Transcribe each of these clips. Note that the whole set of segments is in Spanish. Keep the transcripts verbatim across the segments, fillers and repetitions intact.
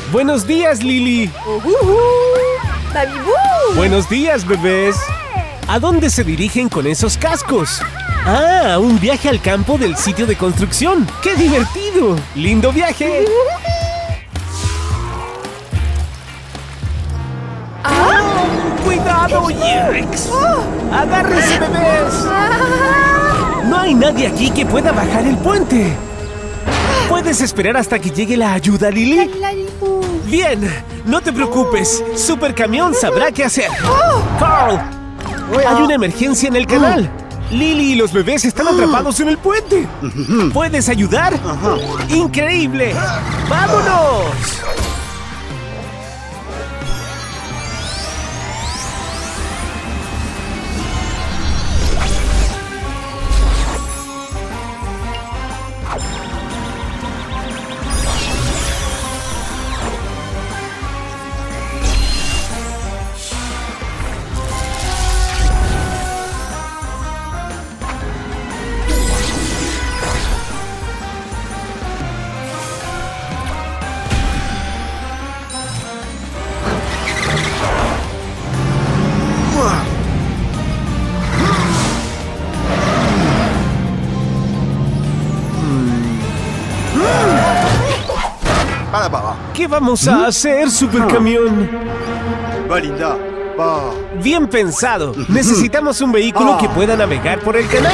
Buenos días, Lily. Uh-huh. ¡Babibú! Buenos días, bebés. ¿A dónde se dirigen con esos cascos? ¡Ah! Un viaje al campo del sitio de construcción. ¡Qué divertido! ¡Lindo viaje! ¡Ah! ¡Cuidado, Jerix! ¡Agárrense, bebés! Ah. No hay nadie aquí que pueda bajar el puente. ¿Puedes esperar hasta que llegue la ayuda, Lily? Bien, no te preocupes. Supercamión sabrá qué hacer. ¡Carl! Hay una emergencia en el canal. Lily y los bebés están atrapados en el puente. ¿Puedes ayudar? ¡Increíble! ¡Vámonos! ¿Qué vamos a hacer, Supercamión? Va, linda. Va. Bien pensado. Necesitamos un vehículo que pueda navegar por el canal.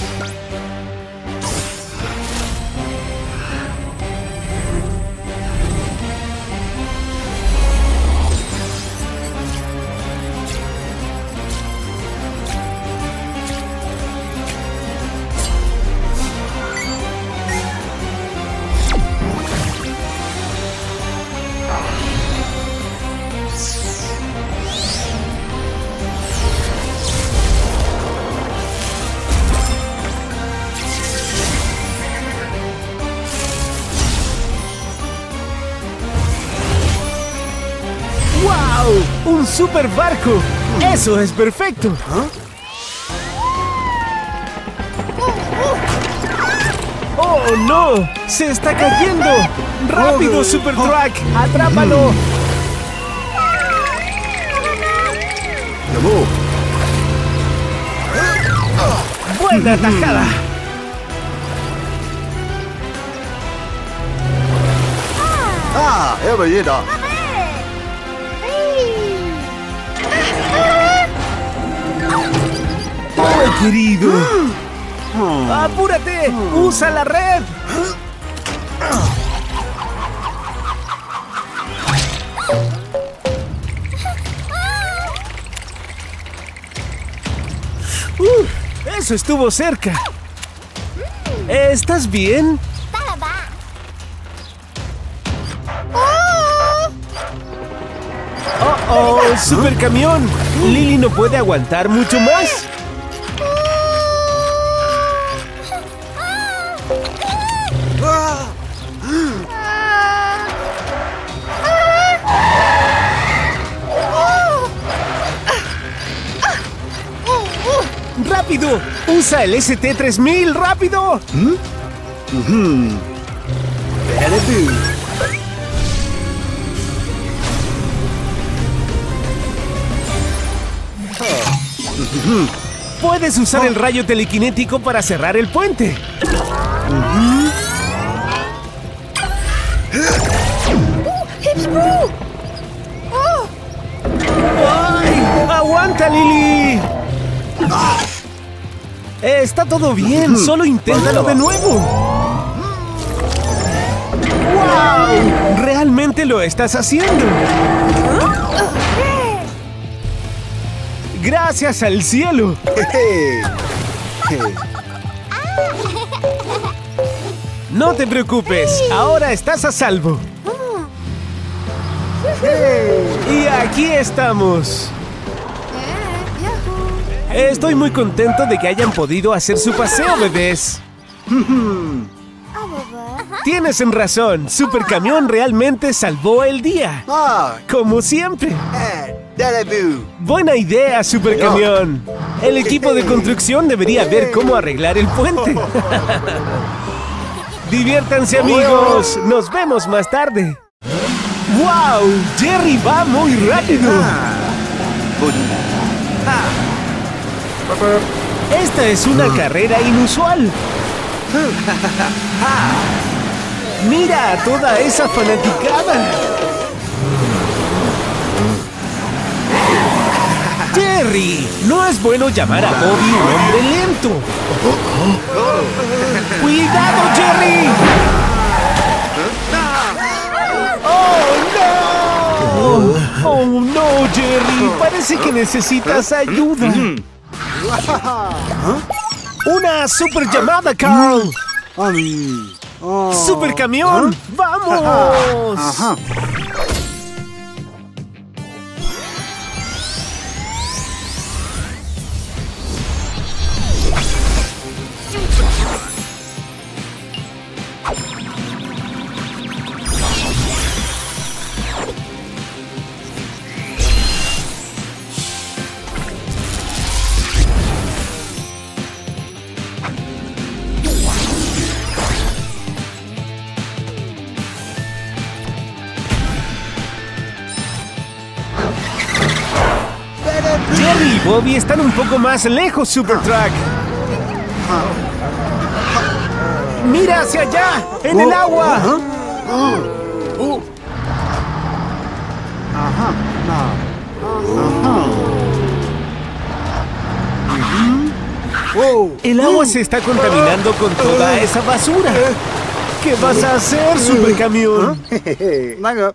¡Wow! ¡Un super barco! ¡Eso es perfecto! ¡Oh, no! ¡Se está cayendo! ¡Rápido, Super Truck! ¡Atrápalo! ¡Buena tajada! Ah, es belleza. ¡Oh, querido! ¡Apúrate! ¡Usa la red! ¡Uh! ¡Eso estuvo cerca! ¿Estás bien? ¡Oh, oh! ¡Supercamión! Lily no puede aguantar mucho más. ¡Rápido! ¡Usa el S T tres mil! ¡Rápido! ¿Mm? Uh-huh. Puedes usar el rayo telequinético para cerrar el puente. Uh, ¡Hip Screw! Oh. ¡Ay! ¡Aguanta, Lily! Está todo bien, solo inténtalo de nuevo. ¡Wow! Realmente lo estás haciendo. Gracias al cielo. No te preocupes, ahora estás a salvo. Y aquí estamos. Estoy muy contento de que hayan podido hacer su paseo, bebés. Tienes razón, Supercamión realmente salvó el día. Como siempre. Buena idea, Supercamión. El equipo de construcción debería ver cómo arreglar el puente. Diviértanse, amigos. Nos vemos más tarde. ¡Wow! Jerry va muy rápido. Ah. Bonita. Esta es una carrera inusual. ¡Mira a toda esa fanaticada! ¡Jerry! No es bueno llamar a Bobby un hombre lento. ¡Cuidado, Jerry! ¡Oh, no! ¡Oh, no, Jerry! Parece que necesitas ayuda. ¡Una super llamada, Carl! Ami. Oh. ¡Super camión! ¡Vamos! Ajá. Jerry y Bobby están un poco más lejos, Super Truck. ¡Mira hacia allá! ¡En el agua! Ajá. Ajá. Wow. El agua se está contaminando con toda esa basura. ¿Qué vas a hacer, Super Camión? Nada.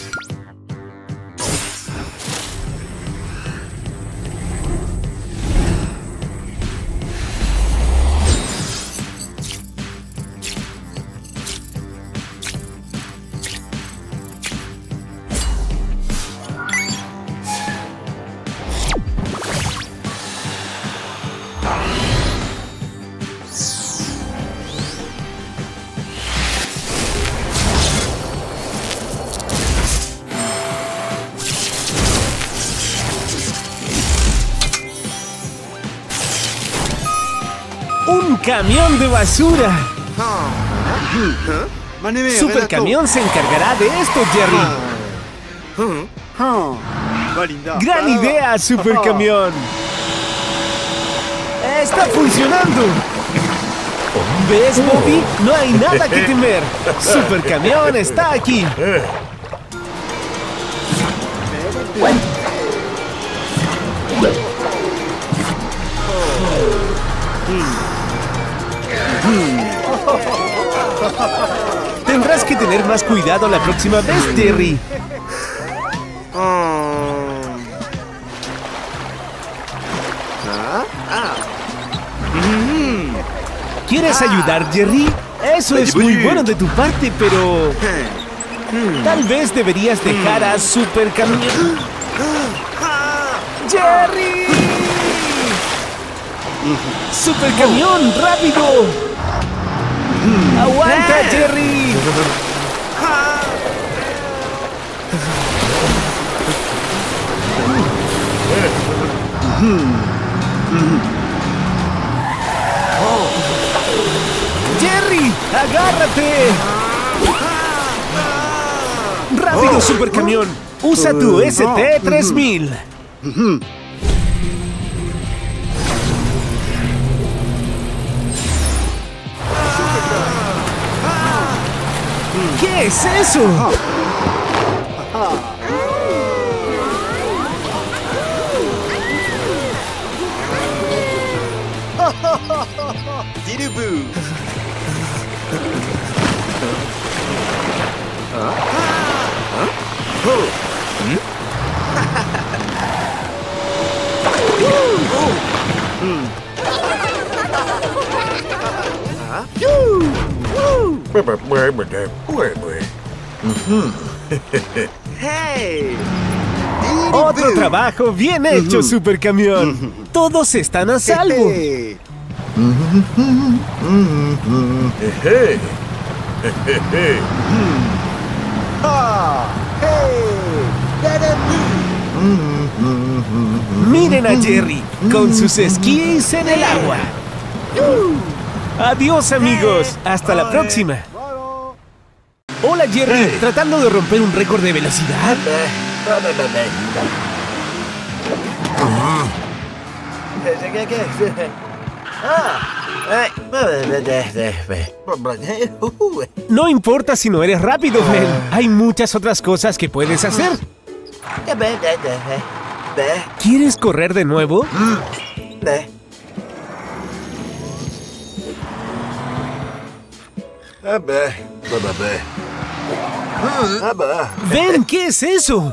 ¡Un camión de basura! Maneme, Super Renato. Camión se encargará de esto, Jerry. Ah. Va, linda. ¡Gran Va, va. idea, Super Camión! ¡Está funcionando! ¿Ves, Bobby? No hay nada que temer. Super Camión está aquí. Tendrás que tener más cuidado la próxima vez, Jerry. ¿Quieres ayudar, Jerry? Eso es muy bueno de tu parte, pero tal vez deberías dejar a Super Camión. ¡Jerry! ¡Super Camión, rápido! ¡Aguanta, Jerry! ¡Jerry! ¡Agárrate! ¡Rápido, Super Camión! ¡Usa tu S T tres mil! ¿Qué es eso? Dirubu. Hey. Otro trabajo bien hecho, Super Camión. Todos están a salvo. Hey. Ah. Hey. Miren a Jerry con sus esquís en el agua. Adiós, amigos. Hasta la próxima. Hola, Jerry. ¿Tratando de romper un récord de velocidad? No importa si no eres rápido, Ben. Hay muchas otras cosas que puedes hacer. ¿Quieres correr de nuevo? Ben, ¿qué es eso?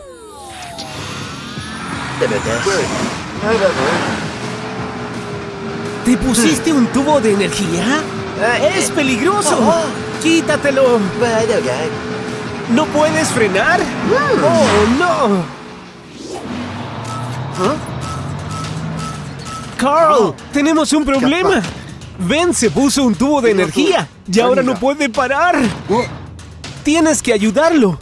¿Te pusiste un tubo de energía? ¡Es peligroso! ¡Quítatelo! ¿No puedes frenar? ¡Oh, no! ¡Carl! ¡Tenemos un problema! Ben se puso un tubo de energía y ahora no puede parar. Tienes que ayudarlo.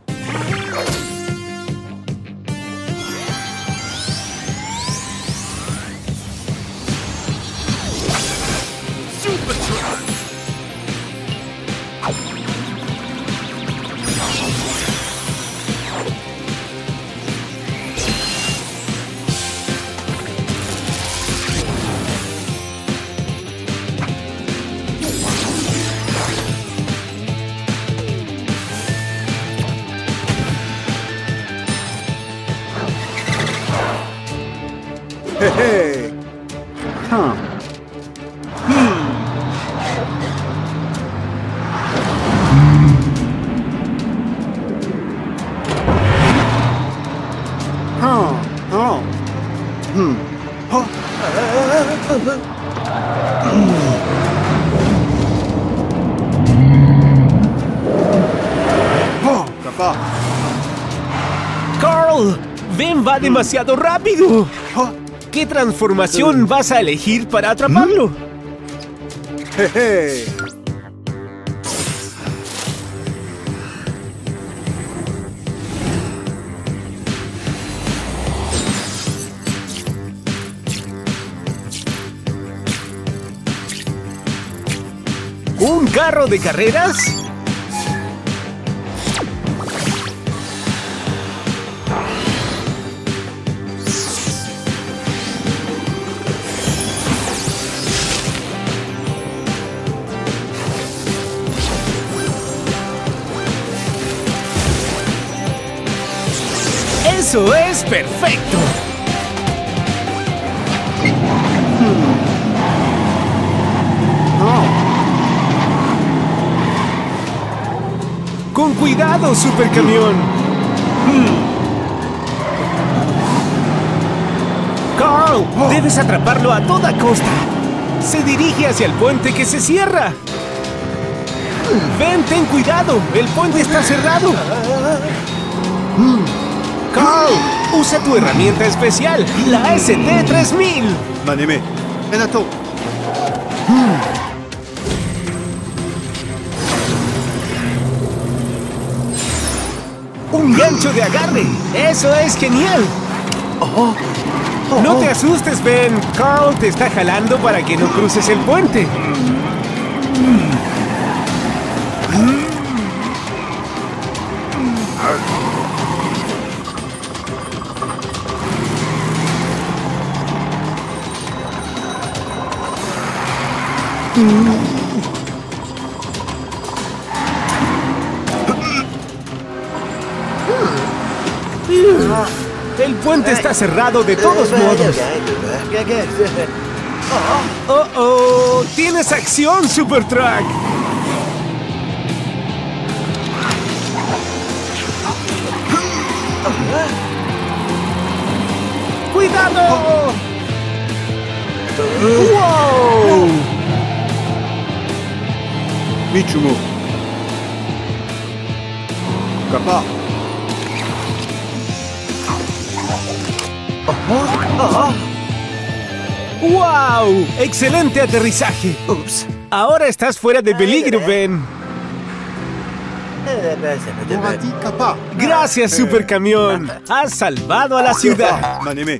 Hey. Huh. Huh. Oh. Hmm. Oh. Oh, papá. ¡Carl! Ben va demasiado rápido. Oh. ¿Qué transformación vas a elegir para atraparlo? Hey. ¿Un carro de carreras? ¡Eso es perfecto! ¡Con cuidado, supercamión! ¡Carl! ¡Debes atraparlo a toda costa! Se dirige hacia el puente que se cierra. ¡Ven, ten cuidado! ¡El puente está cerrado! ¡Carl! Usa tu herramienta especial, la S T tres mil. Maneme. Renato. ¡Un gancho de agarre! ¡Eso es genial! Oh. Oh. No te asustes, Ben. Carl te está jalando para que no cruces el puente. El puente está cerrado de todos modos. ¡Oh, oh! ¡Tienes acción, Supertruck! ¡Cuidado! ¡Wow! Michumo. Capaz. ¡Wow! ¡Excelente aterrizaje! Ups. Ahora estás fuera de peligro, Ben. Morati capaz. Gracias, Supercamión. Has salvado a la ciudad. Maneme.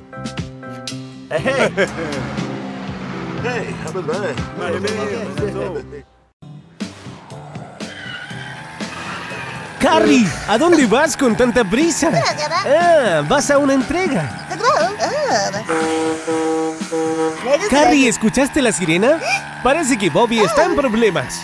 Carrie, ¿a dónde vas con tanta prisa? Ah, vas a una entrega. Carrie, ¿escuchaste la sirena? Parece que Bobby está en problemas.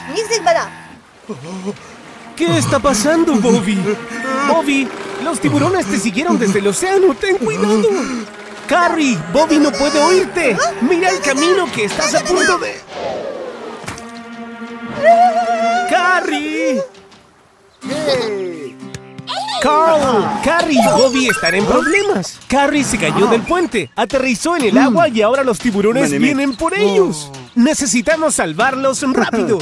¿Qué está pasando, Bobby? Bobby, los tiburones te siguieron desde el océano. ¡Ten cuidado! Carrie, Bobby no puede oírte. Mira el camino que estás a punto de... ¡Carrie! Hey. ¡Carl! Carrie y Bobby están en problemas. Carrie se cayó del puente, aterrizó en el agua y ahora los tiburones Maneme. vienen por ellos. Necesitamos salvarlos rápido.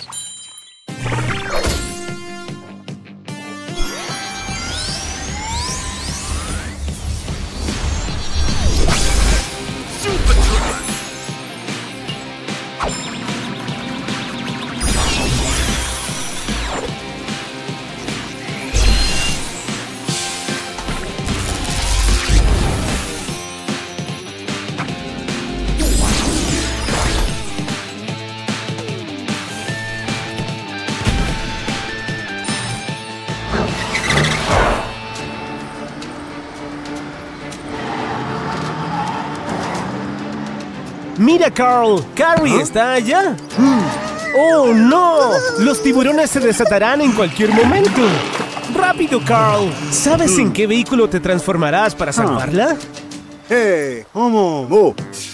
¡Mira, Carl! ¡Carrie está allá! ¡Oh, no! Los tiburones se desatarán en cualquier momento. ¡Rápido, Carl! ¿Sabes en qué vehículo te transformarás para salvarla? Hey. ¿Cómo? Oh.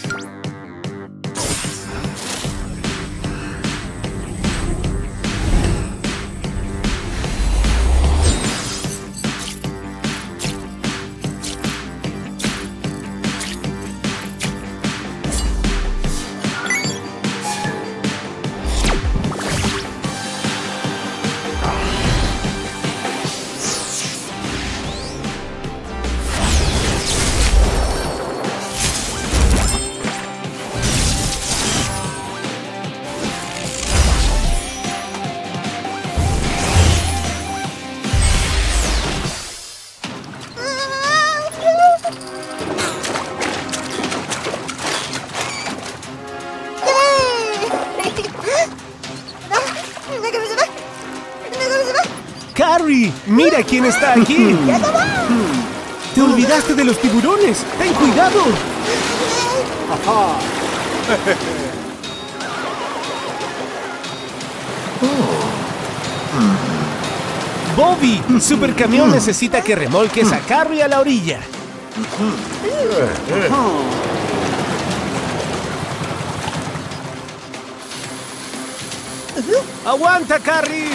¡Carrie! ¡Mira quién está aquí! ¡Te olvidaste de los tiburones! ¡Ten cuidado! ¡Bobby! Supercamión necesita que remolques a Carrie a la orilla. ¡Aguanta, Carrie!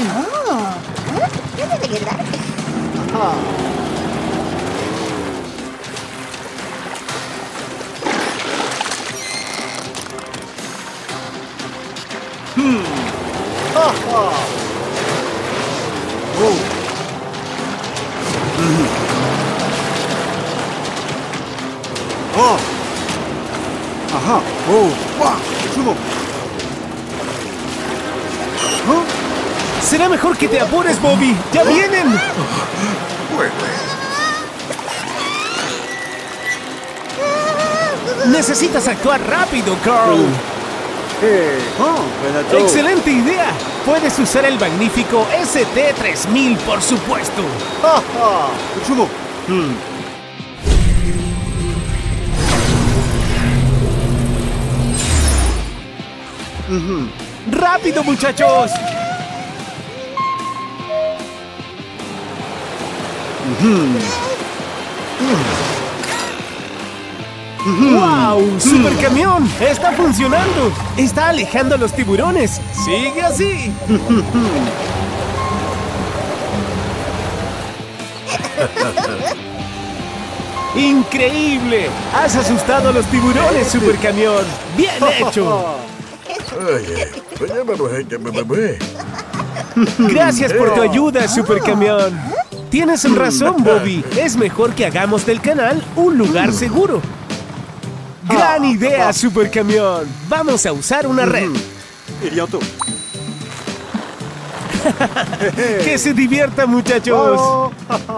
Oh. Ajá. Oh. ¡Wah! ¡Sumo! Será mejor que te apures, Bobby. ¡Ya vienen! Necesitas actuar rápido, Carl. Hey. Oh. Buena. ¡Excelente idea! Puedes usar el magnífico S T tres mil, por supuesto. ¡Ja, ja! ¡Sumo! ¡Rápido, muchachos! ¡Wow! ¡Supercamión! ¡Está funcionando! ¡Está alejando a los tiburones! ¡Sigue así! ¡Increíble! ¡Has asustado a los tiburones, Supercamión! ¡Bien hecho! Gracias por tu ayuda, Supercamión. Tienes razón, Bobby. Es mejor que hagamos del canal un lugar seguro. ¡Gran idea, Supercamión! Vamos a usar una red. Idioto. ¡Que se diviertan, muchachos!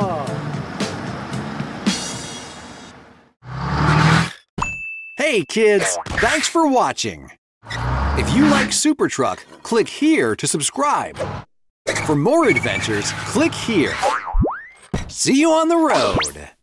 Hey kids, thanks for watching. If you like Super Truck, click here to subscribe. For more adventures, click here. See you on the road.